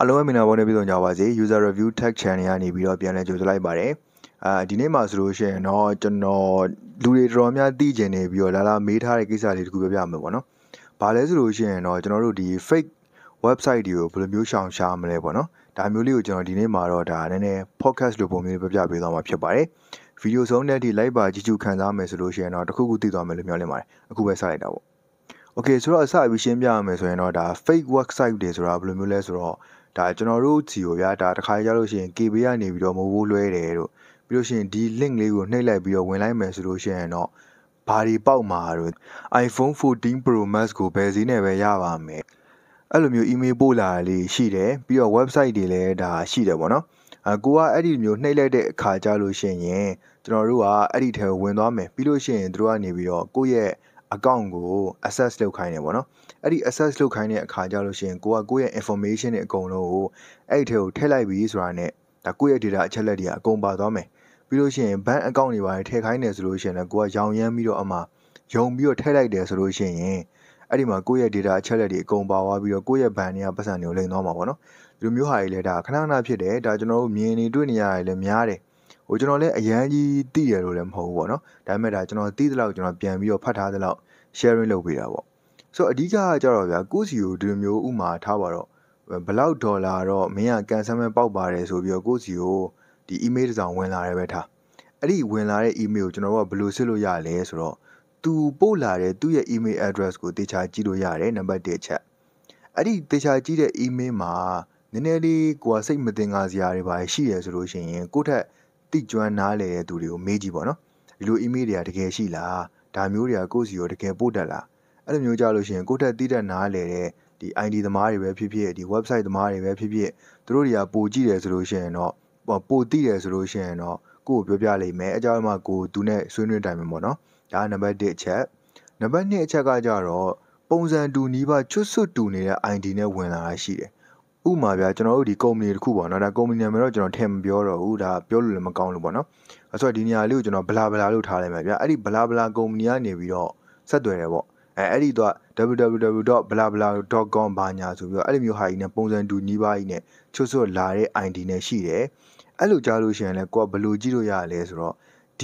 အားလုံးပဲမင်္ဂလာပါနဲ့ပြည်သူများပါစေ user review tech channel ကနေပြီးတော့ပြန်လည်ကြိုဆိုလိုက်ပါတယ်ဒီနေ့မှာဆိုလို့ရှိရင်တော့ကျွန်တော်လူတွေတော်များသိကျင်နေပြီးတော့လာမေးထားတဲ့ကိစ္စလေးတခုပြောပြမယ်ပေါ့နော်ဘာလဲဆိုလို့ရှိရင်တော့ကျွန်တော်တို့ဒီ fake website တွေကိုဘယ်လိုမျိုးရှောင်ရှားမလဲပေါ့နော်ဒါမျိုးလေးကိုကျွန်တော်ဒီနေ့မှာတော့ဒါနည်းနည်း podcast လိုပုံမျိုးပြပြပေးသွားမှာဖြစ်ပါတယ်ဗီဒီယိုဆုံးတဲ့ဒီ live ပါကြည့်ကြခံစားမယ်ဆိုလို့ရှိရင်တော့တခုခုသိသွားမယ်လို့မျှော်လင့်ပါတယ်အခုပဲစလိုက်တာပေါ့ Okay ဆိုတော့အစပြီးရှင်းပြရမယ်ဆိုရင်တော့ဒါ fake website တွေဆိုတာဘယ်လိုမျိုးလဲဆိုတော့ဒါကျွန်တော်တို့စီကိုဗျာဒါတစ်ခါကြလို့ရှိရင် KB ကနေပြီးတော့မဟုတ်လွှဲတယ်တို့ပြီးလို့ရှိရင်ဒီ link လေးကိုနှိပ်လိုက်ပြီးတော့ဝင်လိုက်မယ်ဆိုလို့ရှိရင်တော့ဘာဒီပေါက်မှာတို့ iPhone 14 Pro Max ကိုဘယ်ဈေးနဲ့ပဲရပါမယ်အဲ့လိုမျိုး email ပို့လာလေးရှိတယ်ပြီးတော့ website တွေလည်းဒါရှိတယ်ပေါ့နော်ကိုကအဲ့ဒီမျိုးနှိပ်လိုက်တဲ့အခါကြလို့ရှိရင်ကျွန်တော်တို့ကအဲ့ဒီထဲကိုဝင်သွားမယ်ပြီးလို့ရှိရင်တို့ကနေပြီးတော့ကိုယ့်ရဲ့account ကို access လုပ်ခိုင်းတယ်ပေါ့နော်အဲ့ဒီ access လုပ်ခိုင်းတဲ့အခါကျလို့ရှိရင်ကိုယ့်ရဲ့ information တွေအကုန်လုံးကိုအဲ့ဒီထဲကိုထည့်လိုက်ပြီးဆိုတာနဲ့ဒါကိုယ့်ရဲ့ data အချက်လက်တွေအကုန်ပါသွားမယ်ပြီးလို့ရှိရင် bank account တွေပါထည့်ခိုင်းတယ်ဆိုလို့ရှိရင်လည်းကိုကရောင်ရမ်းပြီးတော့အမှယုံပြီးတော့ထည့်လိုက်တယ်ဆိုလို့ရှိရင်အဲ့ဒီမှာကိုယ့်ရဲ့ data အချက်လက်တွေအကုန်ပါသွားပြီးတော့ကိုယ့်ရဲ့ bank တွေကပတ်စံတွေကိုလိမ်သွားမှာပေါ့နော်ဒီလိုမျိုးဟာတွေလည်းဒါခဏခဏဖြစ်တယ်ဒါကျွန်တော်တို့မြင်နေတွေ့နေရတယ်လည်းများတယ်ကျွန်တော်လည်းအရန်ကြီးသိရလို့လည်းမဟုတ်ဘူးပေါ့နော်ဒါပေမဲ့ဒါကျွန်တော်သိသလောက်ကျွန်တော်ပြန်ပြီးတော့ဖတ်ထားသလောက် sharing လုပ်ပေးတာပေါ့ဆိုတော့အဓိကကကြတော့ဗျာကိုယ့်စီကိုဒီလိုမျိုးဥမာထားပါတော့ဘလောက်ဒေါ်လာတော့မင်းကကန်ဆယ်မဲ့ပေါက်ပါတယ်ဆိုပြီးတော့ကိုယ့်စီကိုဒီ email တစ်စောင်ဝင်လာတယ်ပဲထားအဲ့ဒီဝင်လာတဲ့ email ကိုကျွန်တော်တို့ကဘယ်လိုစစ်လို့ရလဲဆိုတော့သူပို့လာတဲ့သူ့ရဲ့ email address ကိုတေချာကြည့်လို့ရတယ်နံပါတ်1ချက်အဲ့ဒီတေချာကြည့်တဲ့ email မှာနည်းနည်းလေးကိုကစိတ်မတင်ကားစရာတွေပါရှိရဆိုလို့ရှိရင်ကိုယ့်ထက်တိကျွမ်းနားလေတဲ့သူတွေကိုမေးကြည့်ပေါ့နော်ဒီလို email တွေကတကယ်ရှိလားဒါမျိုးတွေကကိုယ့်စီကိုတကယ်ပို့တတ်လားအဲ့လိုမျိုးကြလို့ရှိရင်ကိုယ့်ထက်တိတက်နားလေတဲ့ဒီ ID သမားတွေပဲဖြစ်ဖြစ်ဒီ website သမားတွေပဲဖြစ်ဖြစ်သူတို့တွေကပို့ကြည့်တယ်ဆိုလို့ရှိရင်တော့ပို့သိတယ်ဆိုလို့ရှိရင်တော့ကိုယ့်ကိုပြောပြလိမ့်မယ်အကြောင်းမှကိုသူနဲ့ဆွေးနွေးတိုင်မယ်ပေါ့နော်ဒါနံပါတ်1အချက်နံပါတ်2အချက်ကကြတော့ပုံစံတူနီးပါးချွတ်ဆွတ်တူနေတဲ့ ID နဲ့ဝင်လာတာရှိတယ်ဥပမာဗျာကျွန်တော်တို့ဒီ company တစ်ခုပေါ့နော်ဒါ company နာမည်တော့ကျွန်တော်ထည့်မပြောတော့ဘူးဒါပြောလို့လည်းမကောင်းလို့ပေါ့နော်အဲ့ဆိုဒီနေရာလေးကိုကျွန်တော်ဘလာဘလာလို့ထားလိုက်မယ်ဗျာအဲ့ဒီဘလာဘလာ company ကနေပြီးတော့ဆက်သွယ်တယ်ပေါ့အဲ့ဒီတော့ www.blabla.com ဘာညာဆိုပြီးတော့အဲ့လိုမျိုးဟာကြီးနဲ့ပုံစံတူညီပါကြီးနဲ့ချွတ်ဆွတ်လာတဲ့ ID နဲ့ရှိတယ်အဲ့လိုကြားလို့ရှိရင်လည်းကိုကဘယ်လိုကြည့်လို့ရလဲဆိုတော့ဒီ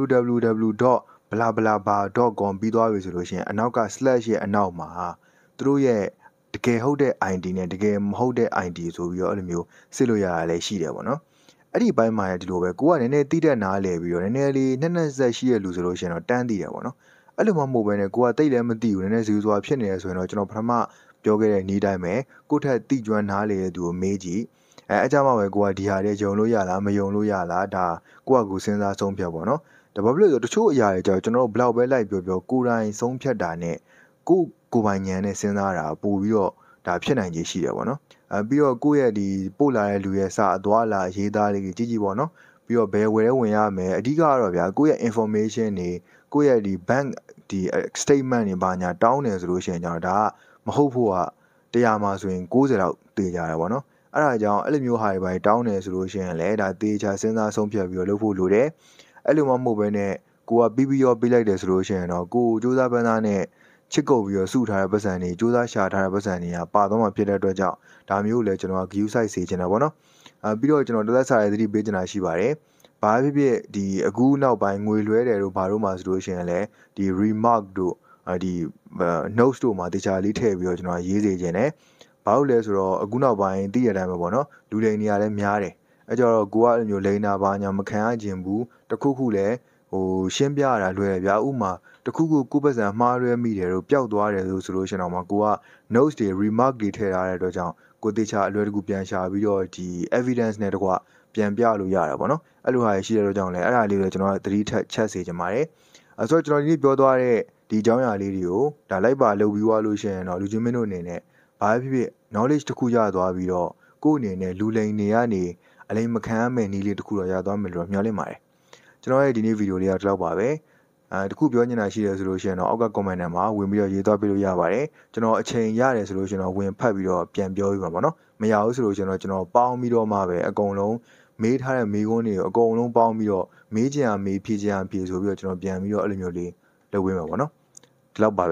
www.blabla.com ပြီးသွားပြီဆိုလို့ရှိရင်အနောက်က slash ရဲ့အနောက်မှာသူတို့ရဲ့တကယ်ဟုတ်တဲ့ ID နဲ့တကယ်မဟုတ်တဲ့ ID ဆိုပြီးတော့အဲ့လိုမျိုးစစ်လို့ရတာလည်းရှိတယ်ပေါ့နော်အဲ့ဒီဘိုင်းမှာဒီလိုပဲကိုကနည်းနည်းတိတက်နားလဲပြီးတော့နည်းနည်းလေးနှက်နှက်ဆက်ရှိရလူဆိုလို့ရှိရင်တော့တန်းသိတယ်ပေါ့နော်အဲ့လိုမှမဟုတ်ဘဲနဲ့ကိုကတိတ်လည်းမသိဘူးနည်းနည်းဇီဝစွာဖြစ်နေရဆိုရင်တော့ကျွန်တော်ပထမပြောခဲ့တဲ့နေ့တိုင်းပဲကိုထက်တိကျွမ်းနားလေတဲ့သူကိုမေးကြည့်အကြမ်းမှပဲကိုကဒီဟာတွေယုံလို့ရလားမယုံလို့ရလားဒါကိုကကိုစဉ်းစားဆုံးဖြတ်ပေါ့နော်ဒါဘာဖြစ်လို့လဲဆိုတော့တချို့အရာတွေကြောင့်ကျွန်တော်တို့ဘလောက်ပဲလိုက်ပြောကိုယ်တိုင်ဆုံးဖြတ်တာနဲ့ကိုပိုင်ဉာဏ်နဲ့စဉ်းစားတာပို့ပြီးတော့ဒါဖြစ်နိုင်ခြေရှိတယ်ပေါ့နော်ပြီးတော့ကိုယ့်ရဲ့ဒီပို့လာတဲ့လူရဲ့စာအသွားလာရေးသားလေးကြီးကြီးပေါ့နော်ပြီးတော့ဘယ်ဝယ်ဝင်ရမယ်အဓိကကတော့ဗျာကိုယ့်ရဲ့ information တွေကိုယ့်ရဲ့ဒီ bank ဒီ statement တွေဘာညာတောင်းတယ်ဆိုလို့ရှိရင်ကျွန်တော်ဒါကမဟုတ်ဖို့က100မှာဆိုရင်90လောက်တေးကြတယ်ပေါ့နော်အဲ့ဒါကြောင့်အဲ့လိုမျိုးဟာတွေပဲတောင်းတယ်ဆိုလို့ရှိရင်လည်းဒါတေးချစဉ်းစားဆုံးဖြတ်ပြီးတော့လုပ်ဖို့လိုတယ်အဲ့လိုမှမဟုတ်ဘဲနဲ့ကိုကပြီးရောပေးလိုက်တယ်ဆိုလို့ရှိရင်တော့ကိုစူးစမ်းပန်းစားနဲ့ချစ်ကုပ်ပြီးတော့စုထားတဲ့ပတ်စံတွေစူးစမ်းရှာထားတဲ့ပတ်စံတွေကပါတော့မှဖြစ်တဲ့အတွက်ကြောင့်ဒါမျိုးကိုလည်းကျွန်တော်က view site စေချင်တာပေါ့နော်ပြီးတော့ကျွန်တော်တစ်သက်စာရေးသတိပေးချင်တာရှိပါတယ်ဘာဖြစ်ဖြစ်ဒီအခုနောက်ပိုင်းငွေလွှဲတယ်တို့ဘာတို့မှဆိုလို့ရှိရင်လည်းဒီ remark တို့ဒီ notes တို့မှာတခြားလေးထည့်ပြီးတော့ကျွန်တော်ရေးစေချင်တယ်ဘာလို့လဲဆိုတော့အခုနောက်ပိုင်းသိရတဲ့အတိုင်းပဲပေါ့နော်လူလိမ်နေရာလည်းများတယ်အဲကြတော့ကိုကအဲ့လိုမျိုးလိန်တာဘာညာမခံရခြင်းဘူးတခုခုလည်းရှင်းပြရတာလွယ်ဗျာဥမာတခုခုကိုပတ်စံမှားရွဲမိတယ်တို့ပျောက်သွားတယ်ဆိုလို့ရှိရင်တော့မှကိုက notes တွေ remark တွေထည့်ထားတဲ့အတွက်ကြောင့်ကိုတေချာအလွယ်တကူပြန်ရှာပြီးတော့ဒီ evidence နဲ့တကွပြန်ပြလို့ရတာပေါ့နော်အဲ့လိုဟာရှိတဲ့အတွက်ကြောင့်လည်းအဲ့ဒါလေးကိုကျွန်တော်သတိထက်ချက်စေချင်ပါတယ်ဆိုတော့ကျွန်တော်ဒီနေ့ပြောသွားတဲ့ဒီအကြောင်းအရာလေးတွေကိုဒါလိုက်ပါလုပ်ပြီးွားလို့ရှိရင်တော့လူချင်းမင်းတို့အနေနဲ့ဘာဖြစ်ဖြစ် knowledge တစ်ခုရသွားပြီးတော့ကိုယ့်အနေနဲ့လူလိမ်နေရနေအလိမ်မခံရမယ့်နည်းလေးတစ်ခုတော့ရသွားမယ်လို့မျှော်လင့်ပါတယ်ကျွန်တော်ရဲ့ဒီနေ့ဗီဒီယိုလေးကဒီလောက်ပါပဲတခုပြောနေတာရှိတယ်ဆိုလို့ရှိရင်တော့အောက်က comment ထဲမှာဝင်ပြီးတော့ရေးသွားပေးလို့ရပါတယ်ကျွန်တော်အချိန်ရတယ်ဆိုလို့ရှိရင်တော့ဝင်ဖတ်ပြီးတော့ပြန်ပြောပြပါပေါ့နော်မရဘူးဆိုလို့ရှိရင်တော့ကျွန်တော်ပေါင်းပြီးတော့မှပဲအကုန်လုံးမေးထားတဲ့မေးခွန်းတွေကိုအကုန်လုံးပေါင်းပြီးတော့မေးချင်အောင်မေးဖြေချင်အောင်ဖြေဆိုပြီးတော့ကျွန်တော်ပြန်ပြီးတော့အဲ့လိုမျိုးလေးလုပ်ပေးမှာပေါ့နော်ဒီလောက်ပါပဲ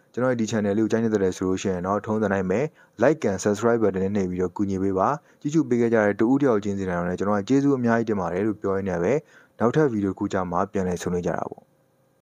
ကျွန်တော်ဒီ channel လေးကိုကြိုက်နေတဲ့ဆိုလို့ရှိရင်တော့ထုံးစံတိုင်းပဲ like and subscribe button နဲ့နှိပ်ပြီးတော့ကူညီပေးပါကြည့်ရှုပေးခဲ့ကြတဲ့တူဦးတယောက်ချင်းစီတိုင်းတော့လည်းကျွန်တော်ကကျေးဇူးအများကြီးတင်ပါတယ်လို့ပြောရင်းနဲ့ပဲနောက်ထပ်ဗီဒီယိုတစ်ခုကြမှာပြန်လည်ဆုံနေကြတာပေါ့